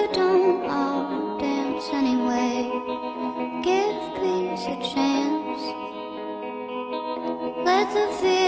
don't all dance anyway. Give peace a chance. Let the fear